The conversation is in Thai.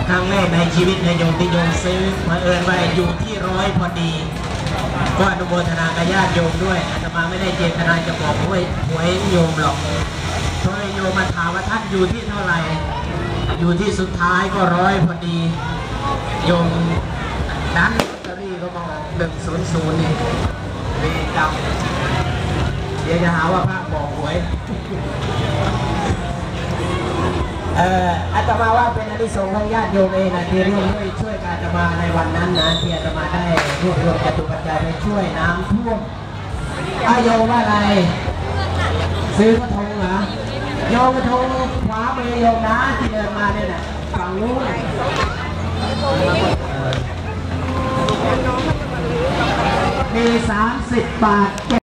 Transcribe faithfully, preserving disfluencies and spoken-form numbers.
ครั้งแรกในชีวิตในโยมที่โยมซื้อมาเอิญไปอยู่ที่ร้อยพอดีก็อนุโมทนากับญาติโยมด้วยอาตมาไม่ได้เจตนาจะบอกหวยหวยโยมหรอกเพราะโยมมาถามว่าท่านอยู่ที่เท่าไหร่อยู่ที่สุดท้ายก็ร้อยพอดีโยมดันลอตเตอรี่ก็มาออกหนึ่งศูนย์ศูนย์นี่เวรกรรมเดี๋ยวจะหาว่าพระบอกหวยเอ่ออาตมาว่าเป็นอานิสงส์ของญาติโยมเองนะที่ร่วมด้วยช่วยอาตมาในวันนั้นนะที่อาตมาได้รวบรวมจตุปัจจัยไปช่วยน้ำท่วมอาโยมว่าอะไรซื้อกระทงเหรอโยมกระทงขวามือโยมนะที่เดินมาเนี่ยนะฝั่งนู้นมีสามสิบบาท